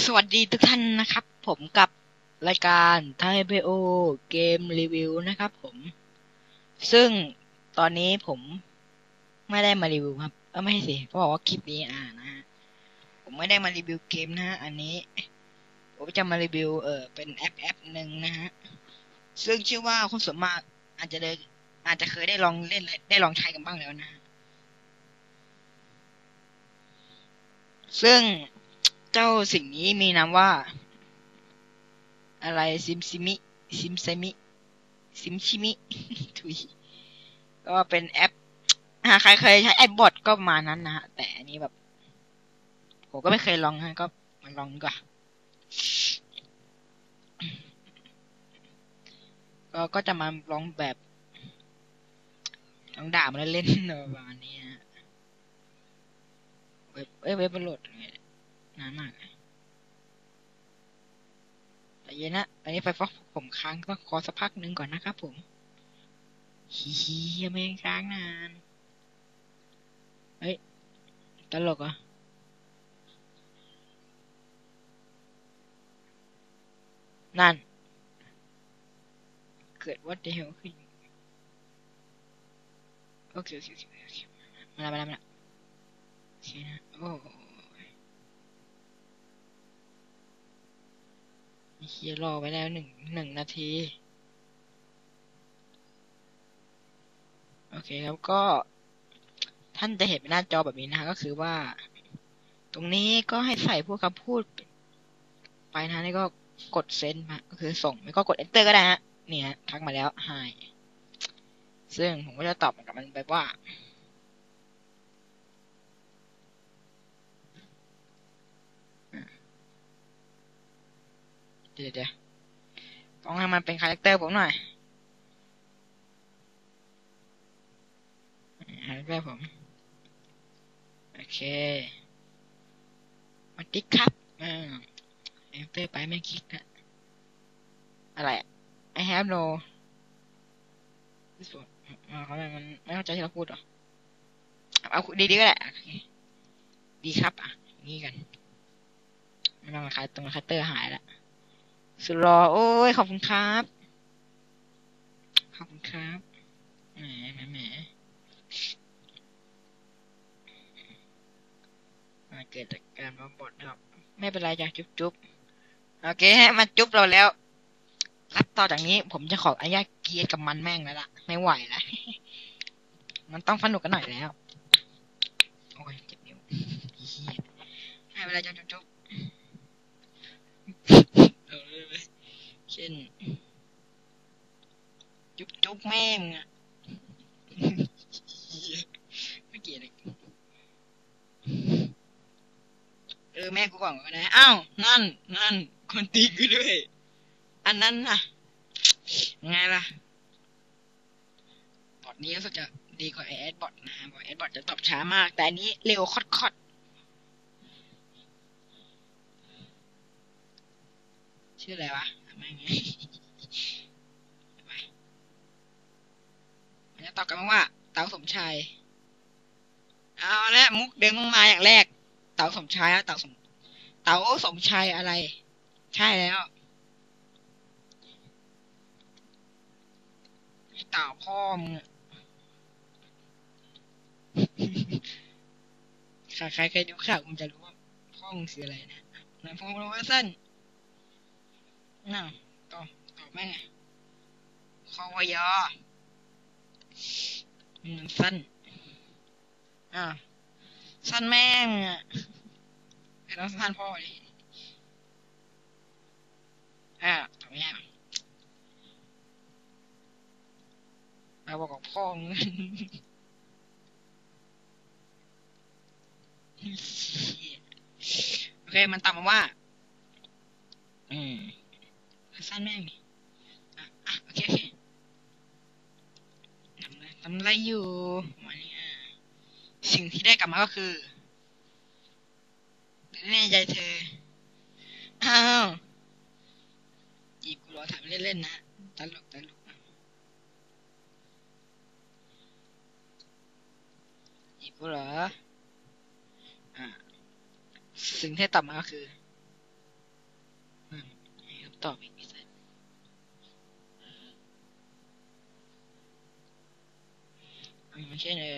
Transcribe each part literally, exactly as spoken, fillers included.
สวัสดีทุกท่านนะครับผมกับรายการไทยพีโอเกมรีวิวนะครับผมซึ่งตอนนี้ผมไม่ได้มารีวิวครับเออไม่ใช่สิก็บอกว่าคลิปนี้อ่านะฮะผมไม่ได้มารีวิวเกมนะฮะอันนี้ผมจะมารีวิวเออเป็นแอปแอปหนึ่งนะฮะซึ่งชื่อว่าคนส่วนมากอาจจะเลยอาจจะเคยได้ลองเล่นได้ลองใช้กันบ้างแล้วนะฮะซึ่งเจ้าสิ่งนี้มีนามว่าอะไรซิมซิมิซิมไซมิซิมชิมิทุยก็เป็นแอปหากใครเคยใช้แอปบอทก็ประมาณนั้นนะฮะแต่อันนี้แบบผมก็ไม่เคยลองฮะก็มาลองดีกว่าก็ก็จะมาลองแบบลองด่ามันเล่นๆประมาณนี้ฮะเว็บเอ้ยเว็บมันโหลดนานมากแต่เย็นนะอันนี้ไฟฟ้าผมค้างต้องขอสักพักหนึ่งก่อนนะครับผมฮีฮียังไม่ค้างนานเฮ้ยตลกอ่ะนั่นเกิดวัดเดลขึ้นโอเคโอเคโอเคโอเคมาแล้วมาแล้วมาแล้วโอเคนะโอ้เฮียรอไปแล้วหนึ่งหนึ่งนาทีโอเคครับก็ท่านจะเห็นเป็นหน้าจอแบบนี้นะฮะก็คือว่าตรงนี้ก็ให้ใส่พวกคำพูดไปนะนี่ก็กดเซนมาก็คือส่งไม่ก็กด enter ก็ได้ฮะเนี่ยทักมาแล้ว hi ซึ่งผมก็จะตอบกับมันไปว่าเดี๋ยวเดี๋ยวต้องให้มันเป็นคาแรคเตอร์ผมหน่อยคาแรคเตอร์ผมโอเคมาติ๊กครับอ่าคาแรคเตอร์ไปไม่คลิกนะอะไร I have no ที่สุดอ่าเขาไม่มันไม่เข้าใจที่เราพูดหรอเอาดีๆก็ได้ดีครับอ่ะนี่กันไม่ต้องมาคาตรงคาแรคเตอร์หายละสุดรอโอ้ยขอบคุณครับขอบคุณครับแหมแหมแหมเกิดจากการมาบอดนะครับไม่เป็นไรจ้ะจุ๊บจุ๊บโอเคฮะมันจุ๊บเราแล้วรับต่อจากนี้ผมจะขออนุญาตเกียร์กับมันแม่งแล้วล่ะไม่ไหวแล้วมันต้องสนุกกันหน่อยแล้วโอ้ยเจ็บนิ้วให้เวลาจะจุ๊บจุ๊บเช่นจุ๊บจุ๊บแม่งอ่ะไม่เกลียดเลยเออแม่กูก่อนก็ได้อ้าวนั่นนั่นคนตีกูด้วยอันนั้นน่ะไงล่ะบอทนี้รู้สึกจะดีกว่าไอแอดบอทนะฮะบอทแอดบอทจะตอบช้ามากแต่อันนี้เร็วคอดคอดชื่ออะไรวะไม่ไงมันจะตอบกันว่าเต๋าสมชายเอาละมุกเดิมต้องมาอย่างแรกเต๋าสมชายแล้วเต๋าสมเต๋าสมชายอะไรใช่แล้วไอเต๋าพ่อมึงใครใครเคยดูข่าวมึงจะรู้ว่าพ่อมึงคืออะไรนะนายพงศ์โรเบร์ตสันน่ะตอบตอบแม่งไงคอวยออืมสั้นอ่าสั้นแม่งอ่ะไอ้ต้องสั้นพ่อดิอ่าตอบไม่ได้เราบอกกับพ่อมึงโอเคมันตอบมาว่าอืมสั้นแม่งอ่ะอ่ะโอเคโอเคทำอะไรทำอะไรอยู่วันนี้อ่ะสิ่งที่ได้กลับมาก็คือแน่ใจเธออ้าวจีบกูรอถามเล่นๆนะตลกตลกจีบกูเหรออ่าสิ่งที่ตอบมาก็คือตอบอีกไม่ใช่เลย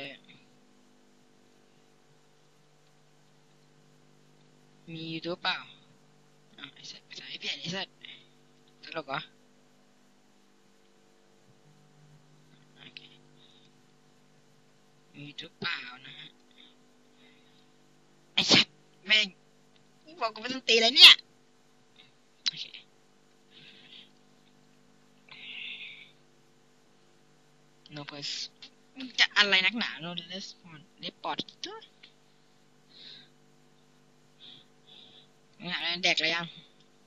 มียูทูบเปล่าอ่ะไอ้สัตว์ภาษาไอ้เพี้ยนไอ้สัตว์ตลกเหรอโอเคมียูทูบเปล่านะฮะไอ้สัตว์แม่งบอกกูไม่ต้องตีเลยเนี่ยโอเคโนเพสมึงจะอะไรนักหนาโนเรสปอนเรปปอร์ตตัวมึงหาอะไรแดกอะไรยัง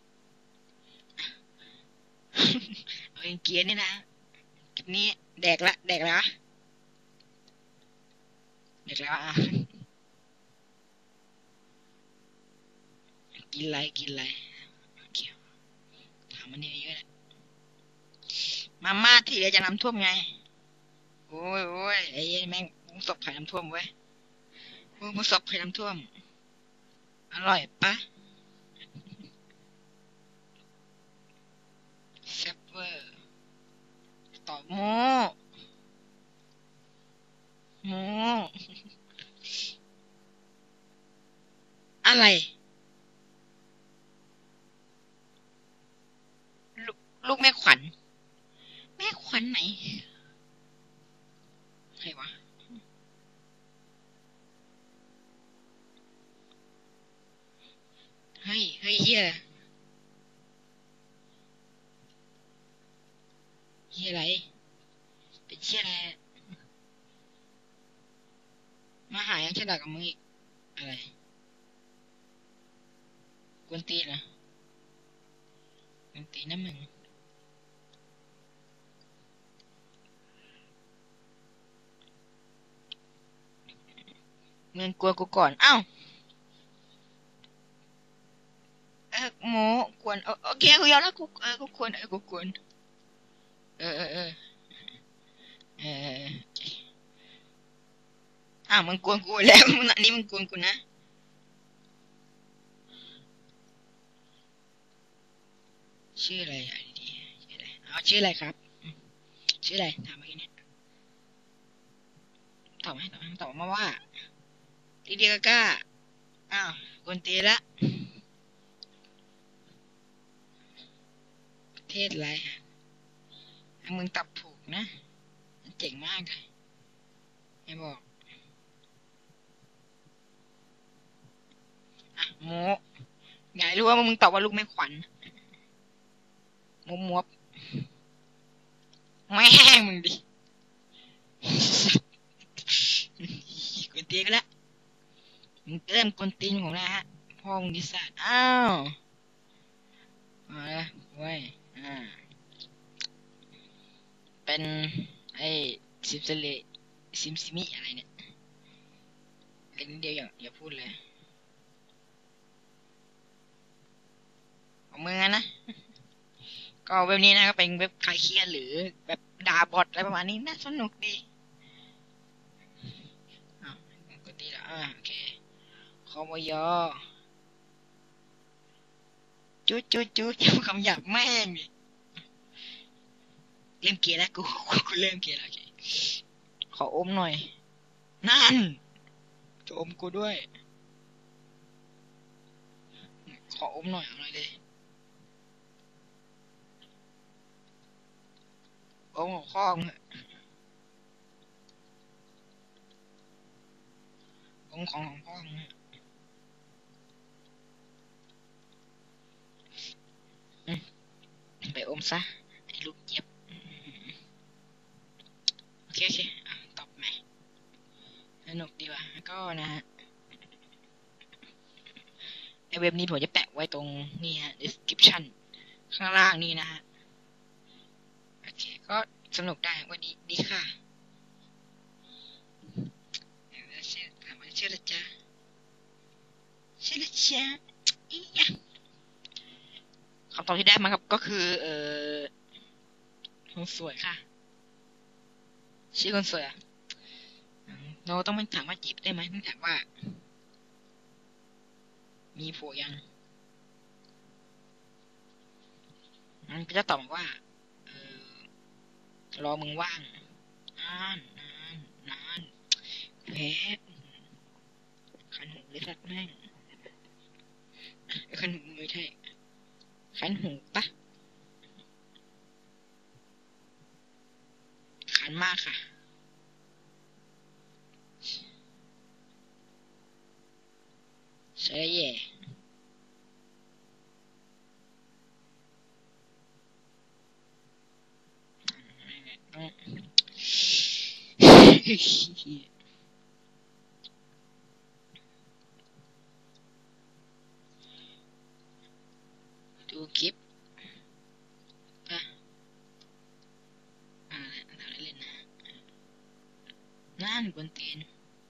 เอาเองเกียร์นี่นะคลิปนี้แดกละแดกแล้วแดกแล้วอ่ะกินอะไรกินอะไรถามมันดีๆก็ได้มาม่าที่เดี๋ยวจะน้ำท่วมไงโอ้ยโอ้ยไอ้แม่งมุงศพไข่น้ำท่วมเว้ยมุงศพไข่น้ำท่วมอร่อยปะเซฟเวอร์ต่อโมโมอะไรลูกลูกแม่ขวัญแม่ขวัญไหนใครวะเฮ้ยเฮ้ยเฮียเฮียอะไรเป็นเฮียอะไรมาหายังฉลาดกับมึงอีกอะไรกวนตีนนะกวนตีนนะมึงมึงกลัวกูก่อนอ้าวเออโมกวนโอเคกูยอมแล้วกูเออกูควรเออกูควรเออเออเออเอออ้าวมึงกวนกูแล้วมึงอันนี้มึงกวนกูนะชื่ออะไรอ่ะดีๆชื่ออะไรเอาชื่ออะไรครับชื่ออะไรถามเมื่อกี้เนี่ยตอบไหมตอบไหมตอบมาว่าดีดีกาก้าอ้าวกวนตีละประเทศอะไรมึงตอบถูกนะเจ๋งมากเลยไม่บอกอ่ะโมไงรู้ว่ามึงตอบว่าลูกไม่ขวัญมมวบแม่งมึงดิกวนตีนกันละมึงเริ่มกวนตีนผมแล้วฮะพ่อมึงดิสัตอ้าวมาแล้วเว้ยอ่าเป็นไอ้ซิมเซเลซิมซิมิอะไรเนี่ยเล็กนิดเดียวอย่าอย่าพูดเลยของมึงนะก็เว็บนี้นะก็เป็นเว็บคลายเครียดหรือแบบด่าบอทอะไรประมาณนี้น่าสนุกดีอ้าวกดตีละอ่าโอเคคอมยอจุดจุดจุดคำหยาบแม่งดิเริ่มเกลียดแล้วกูกูเริ่มเกลียดแล้วโอเคขออมหน่อยนั่นจะอมกูด้วยขออมหน่อยเอาหน่อยเลยอมของข้อมึงอมของของพ่อมึงไปอมซะไอ้ลูกเจี๊ยบโอเคโอเคอ่ะตอบไหมสนุกดีว่ะก็นะฮะในเว็บนี้ผมจะแปะไว้ตรงนี่ฮะ description ข้างล่างนี่นะฮะโอเคก็สนุกได้ว่าดีดีค่ะชื่อถามว่าชื่ออะไรจ๊ะชื่ออะไรจ๊ะอียะคำตอบที่ได้มาครับก็คือเออคนสวยค่ะชื่อคนสวยอ่ะเราต้องไม่ถามว่าจีบได้ไหมต้องถามว่ามีผัวยังมันก็จะตอบมาว่าเออรอมึงว่างนานนานนานแพ้ขันหูเลยสัตว์แม่งขันหูไม่ใช่ขันหูปะขันมากค่ะใช่แย่ดูคลิปปะอ่าทำเล่นนะนั่นกวนตีน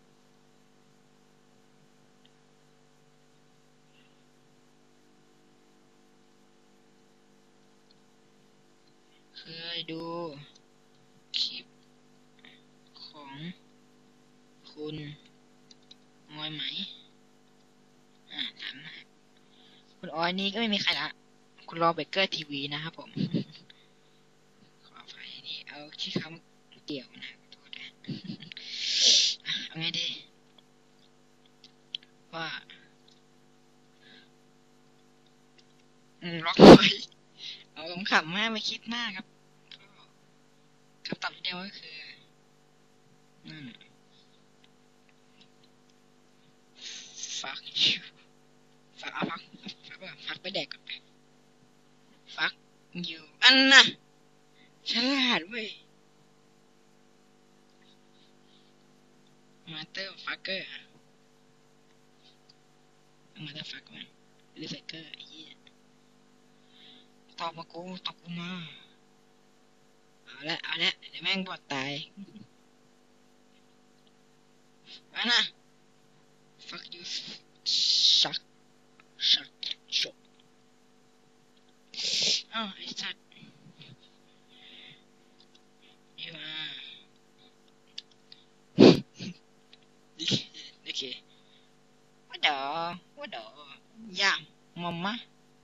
เคยดูคลิปของคุณมอยไหมอ่าถามนะคุณออยนี่ก็ไม่มีใครละคุณรอเบเกอร์ทีวีนะครับผมขออภัยนี่เอาชื่อคำเกี่ยวนะขอโทษนะเอาไงดีว่าอืมล็อกไว้เอาขำๆมาไม่คิดมากครับคำตอบที่เดียวก็คือนั่น fuck you ฟักเอาฟักฟักฟักไปแดกก่อนไป fuck you อันน่ะฉลาดเว้ย mother fucker mother fuck มันหรือ fucker ไอ้เหี้ยตอบมากูตอบกูมาเอาละเอาละเดี๋ยวแม่งบอดตายอันน่ะ fuck you suck suck shot อ้าวไอ้สัตว์อยู่อ่ะโอเคว่าเดอว่าเดอยามมอมมะ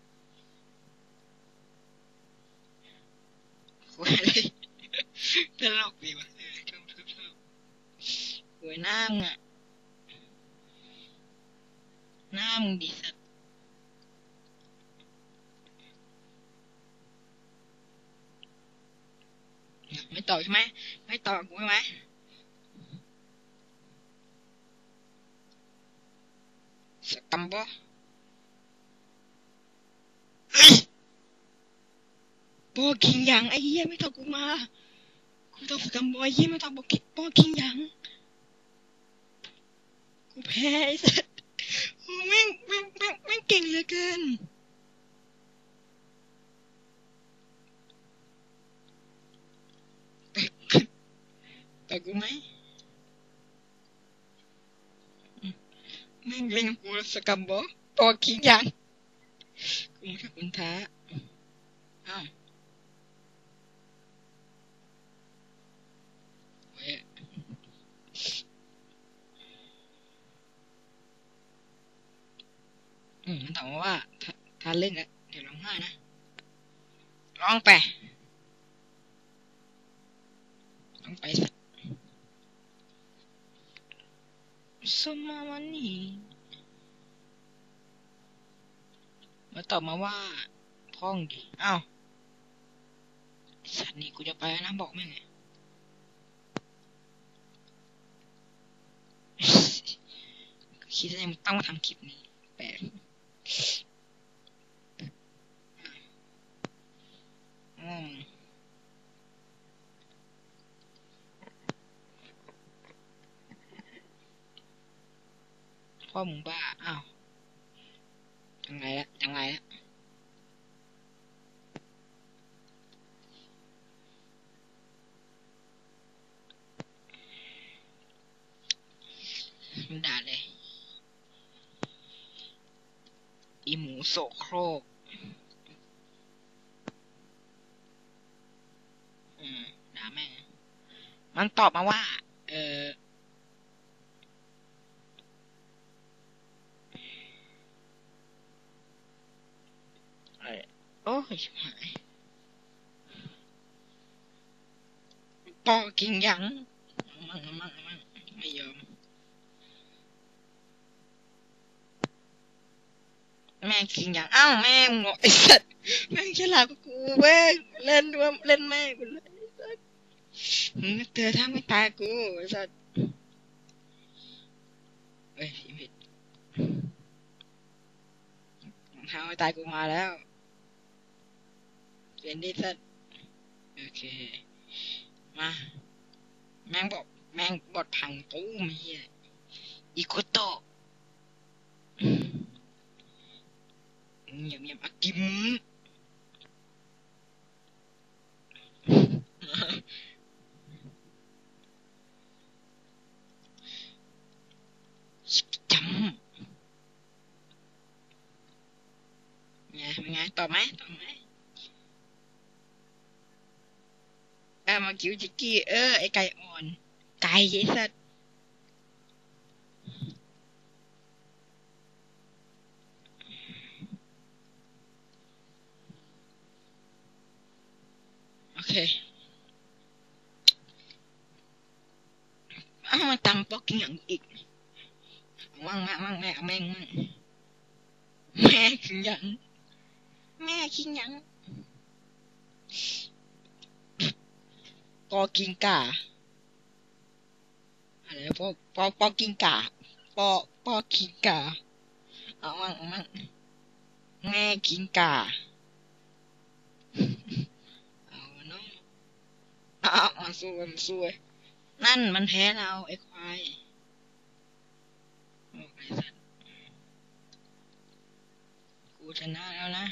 คุยอะไรตลกดีวะเออชอบชอบชอบคุยหน้ามึงอะหน้ามึงดีสัตว์ไม่ต่อใช่ไหมไม่ต่อกูใช่ไหมสกัมโบเฮ้ยโบกิงยังไอ้เหี้ยไม่ต่อกูมากูต้องสกัมโบไอ้เหี้ยไม่ต่อโบกิโบกิงยังกูแพ้ไอ้สัตว์โอ้แม่งแม่งแม่งแม่งเก่งเหลือเกินต่อกูไหมแม่งเล่นกูสกัมโบโบกิงยังกูไม่ใช่คนท้าอ้าวเว้ยอืมมันถามว่าถ้าถ้าเล่นอะเดี๋ยวร้องไห้นะร้องไปร้องไปสัตว์สมาวันนี้มาตอบมาว่าพ้องดิอ้าวสัตว์นี่กูจะไปแล้วนะบอกแม่งไงคิดว่ามึงต้องมาทำคลิปนี้แปลกอืมพ่อมึงบ้าอ้าวยังไงละยังไงละมึงด่าเลยอีหมูโสโครกอืมด่าแม่งมันตอบมาว่าเอออะไรโอ้ยชิบหายปอกินยังมั่งมั่งมั่งไม่ยอมแม่กินยังอ้าวแม่งไอ้สัตว์แม่งฉลาดกว่ากูแม่งเล่นด้วยเล่นแม่กูเลยเธอถ้าไม่ตายกูไอ้สัตว์เอ้ยผิดถ้าไม่ตายกูมาแล้วเปลี่ยนดิสัตว์โอเคมาแม่งบอกแม่งบดพังตู้มีอีโคโตะเงียบเงียบอากิมจำไงเป็นไงตอบไหมตอบไหมเออมาคิวจิกกี้เออไอไก่อ่อนไก่ไอ้สัตว์โอเคอ้าวมันตำปอกกินอย่างอีกว่างแม่ว่างแม่แม่งมั่งแม่กินยังแม่กินยังปอกินกาอะไรปอปอปอกินกาปอปอกินกาเอามั่งเอามั่งแม่กินกาเอาน้องเอามาสู้มันสู้นั่นมันแพ้เราไอ้ควายโอ้ไอ้สัตว์กูชนะแล้วนะ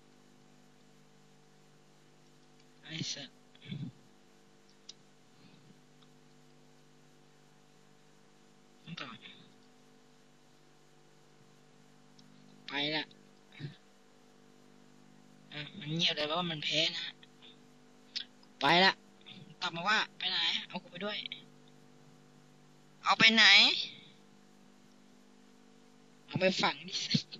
ไอ้สัตว์ต่อไปละอ่ะมันเงียบเลยเพราะว่ามันแพ้นะไปละตอบมาว่าไปไหนเอากูไปด้วยเอาไปไหนเอาไปฝังดิ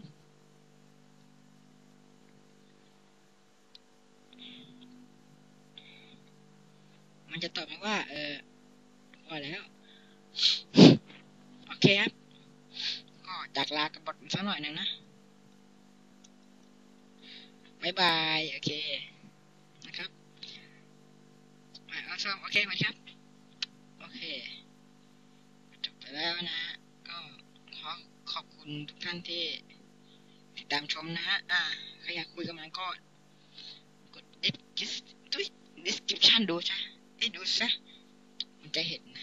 มันจะตอบมาว่าเออว่าแล้วโอเคครับก็จากลากับบทสักหน่อยหนึ่งนะบายบายโอเคนะครับเอาชอบโอเคไหมครับโอเคจบไปแล้วนะฮะก็ขอขอบคุณทุกท่านที่ติดตามชมนะฮะอ่าใครอยากคุยกับมันก็กด description ดูจ้ะให้ดูซะมันจะเห็นนะ